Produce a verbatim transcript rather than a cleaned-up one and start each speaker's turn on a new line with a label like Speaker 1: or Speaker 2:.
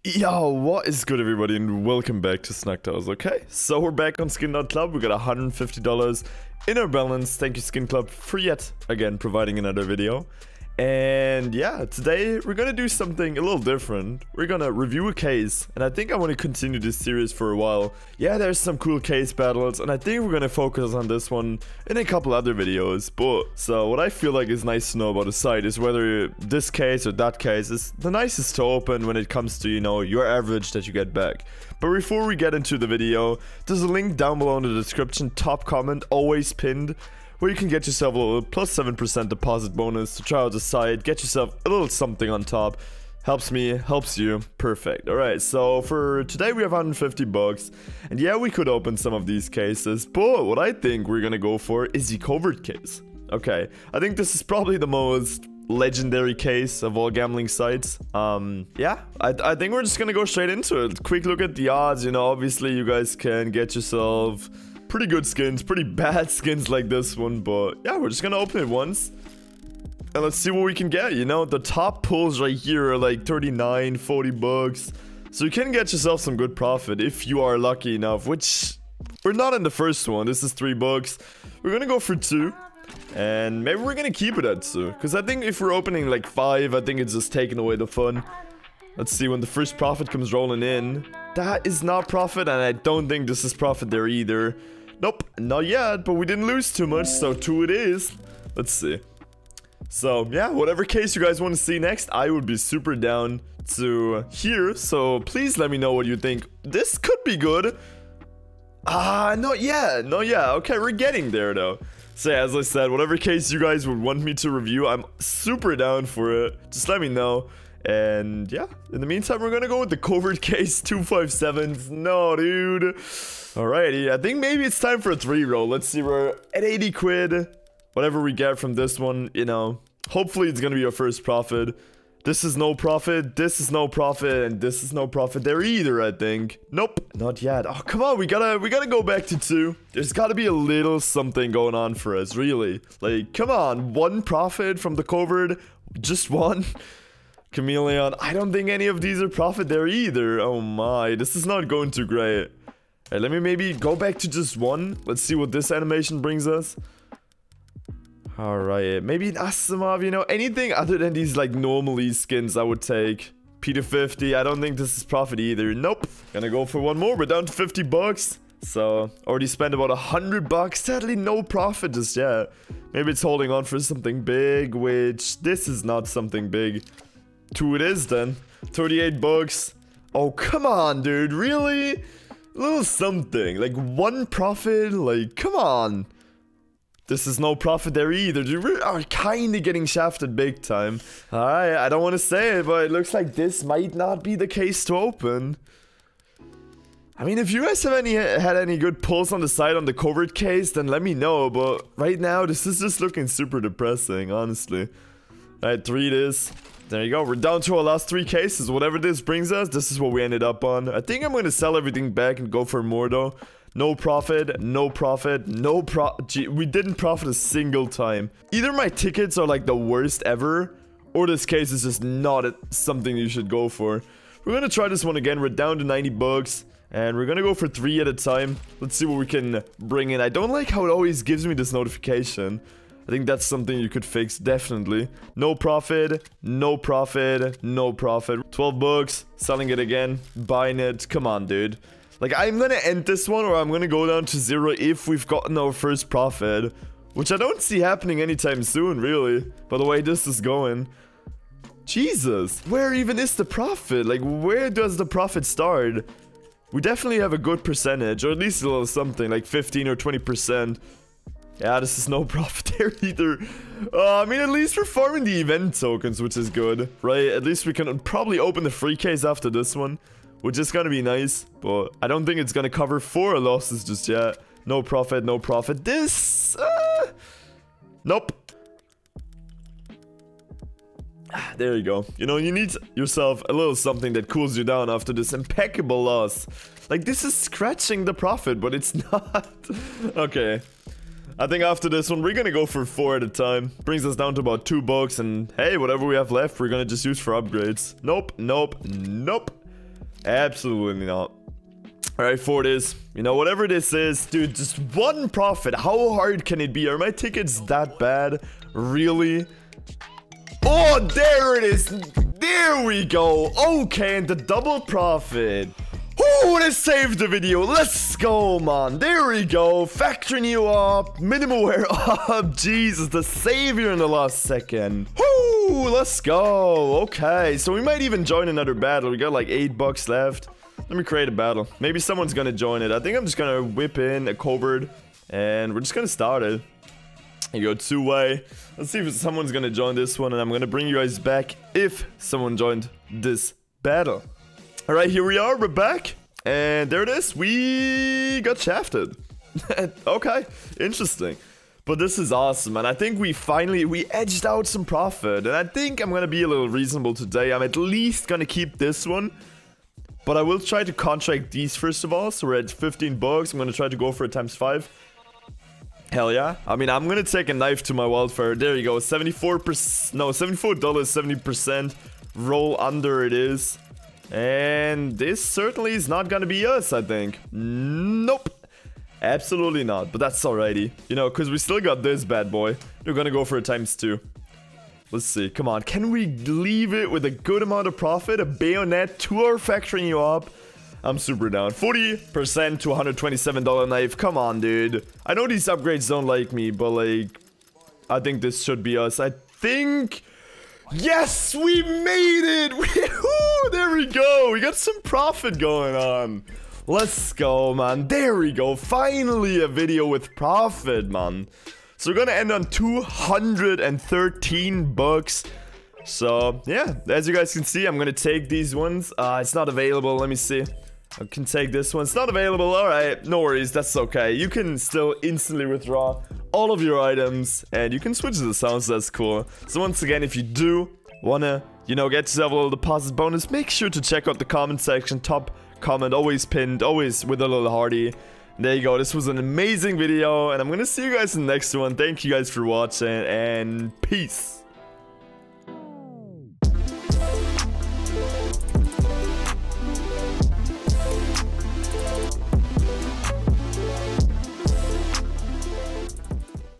Speaker 1: Yo, what is good everybody and welcome back to Snacktows, okay? So we're back on Skin dot Club, we got one hundred fifty dollars in our balance. Thank you Skin Club for yet again providing another video. And yeah, today we're gonna do something a little different. We're gonna review a case, and I think I want to continue this series for a while. Yeah, there's some cool case battles, and I think we're gonna focus on this one in a couple other videos. But so what I feel like is nice to know about the site is whether this case or that case is the nicest to open when it comes to, you know, your average that you get back. But before we get into the video, there's a link down below in the description, top comment, always pinned, where you can get yourself a little plus seven percent deposit bonus to try out the site, get yourself a little something on top. Helps me, helps you. Perfect. Alright, so for today we have one hundred fifty bucks. And yeah, we could open some of these cases, but what I think we're gonna go for is the covert case. Okay, I think this is probably the most legendary case of all gambling sites. Um, yeah, I, I think we're just gonna go straight into it. Quick look at the odds, you know, obviously you guys can get yourself pretty good skins, pretty bad skins like this one, but yeah, we're just gonna open it once. And let's see what we can get, you know? The top pulls right here are like thirty-nine, forty bucks. So you can get yourself some good profit if you are lucky enough, which we're not in the first one. This is three bucks. We're gonna go for two. And maybe we're gonna keep it at two. Because I think if we're opening like five, I think it's just taking away the fun. Let's see when the first profit comes rolling in. That is not profit, and I don't think this is profit there either. Nope, not yet, but we didn't lose too much, so two it is. Let's see. So, yeah, whatever case you guys want to see next, I would be super down to hear. So, please let me know what you think. This could be good. Ah, not yet, not yet. Okay, we're getting there, though. So, yeah, as I said, whatever case you guys would want me to review, I'm super down for it. Just let me know. And, yeah, in the meantime, we're gonna go with the covert case two five sevens. No, dude. Alrighty, I think maybe it's time for a three roll. Let's see, we're at eighty quid. Whatever we get from this one, you know, hopefully it's gonna be our first profit. This is no profit, this is no profit, and this is no profit there either, I think. Nope, not yet. Oh, come on, we gotta, we gotta go back to two. There's gotta be a little something going on for us, really. Like, come on, one profit from the covert, just one. Chameleon, I don't think any of these are profit there either. Oh my, this is not going too great. Hey, let me maybe go back to just one. Let's see what this animation brings us. Alright, maybe an Asimov, you know, anything other than these like normally skins I would take. P two fifty, I don't think this is profit either. Nope. Gonna go for one more, we're down to fifty bucks. So, already spent about one hundred bucks. Sadly, no profit just yet. Maybe it's holding on for something big, which this is not something big. Two it is then. thirty-eight bucks. Oh, come on, dude. Really? A little something. Like one profit? Like, come on. This is no profit there either. Dude, we are kind of getting shafted big time. Alright, I don't want to say it, but it looks like this might not be the case to open. I mean, if you guys have any had any good pulls on the side on the covert case, then let me know. But right now, this is just looking super depressing, honestly. Alright, three it is. There you go, we're down to our last three cases. Whatever this brings us, this is what we ended up on. I think I'm going to sell everything back and go for more though. No profit, no profit, no pro- Gee, we didn't profit a single time. Either my tickets are like the worst ever, or this case is just not a, something you should go for. We're going to try this one again. We're down to ninety bucks. And we're going to go for three at a time. Let's see what we can bring in. I don't like how it always gives me this notification. I think that's something you could fix, definitely. No profit, no profit, no profit. twelve bucks, selling it again, buying it. Come on, dude. Like, I'm gonna end this one, or I'm gonna go down to zero if we've gotten our first profit. Which I don't see happening anytime soon, really. By the way this is going. Jesus, where even is the profit? Like, where does the profit start? We definitely have a good percentage, or at least a little something, like fifteen or twenty percent. Yeah, this is no profit there either. Uh, I mean, at least we're farming the event tokens, which is good, right? At least we can probably open the free case after this one, which is gonna be nice. But I don't think it's gonna cover four losses just yet. No profit, no profit. This... Uh, nope. There you go. You know, you need yourself a little something that cools you down after this impeccable loss. Like, this is scratching the profit, but it's not. Okay. I think after this one, we're gonna go for four at a time. Brings us down to about two bucks, and hey, whatever we have left, we're gonna just use for upgrades. Nope, nope, nope. Absolutely not. Alright, for this, you know, whatever this is, dude, just one profit. How hard can it be? Are my tickets that bad? Really? Oh, there it is. There we go. Okay, and the double profit. Oh, let's save the video. Let's go, man. There we go. Factoring you up. Minimal wear up. Jesus, the savior in the last second. Woo, let's go. Okay, so we might even join another battle. We got like eight bucks left. Let me create a battle. Maybe someone's gonna join it. I think I'm just gonna whip in a covert, and we're just gonna start it. You go two-way. Let's see if someone's gonna join this one, and I'm gonna bring you guys back if someone joined this battle. Alright, here we are. We're back. And there it is. We got shafted. Okay, interesting. But this is awesome, and I think we finally, we edged out some profit. And I think I'm gonna be a little reasonable today. I'm at least gonna keep this one. But I will try to contract these first of all. So we're at fifteen bucks. I'm gonna try to go for a times five. Hell yeah. I mean, I'm gonna take a knife to my wildfire. There you go. seventy-four percent. No, seventy-four dollars, seventy percent. Roll under it is. And this certainly is not gonna be us, I think. Nope. Absolutely not. But that's alrighty. You know, because we still got this bad boy. We're gonna go for a times two. Let's see. Come on. Can we leave it with a good amount of profit? A bayonet, two hour factoring you up. I'm super down. forty percent to one hundred twenty-seven dollar knife. Come on, dude. I know these upgrades don't like me, but like, I think this should be us. I think... Yes, we made it. Woo, there we go. We got some profit going on. Let's go, man. There we go. Finally a video with profit, man. So we're gonna end on two hundred thirteen bucks. So yeah, as you guys can see, I'm gonna take these ones. Uh, it's not available. Let me see. I can take this one. It's not available. All right, no worries. That's okay. You can still instantly withdraw all of your items, and you can switch to the sounds. That's cool. So once again, if you do wanna, you know, get yourself a little deposit bonus, make sure to check out the comment section. Top comment, always pinned, always with a little hearty. There you go. This was an amazing video, and I'm gonna see you guys in the next one. Thank you guys for watching, and peace.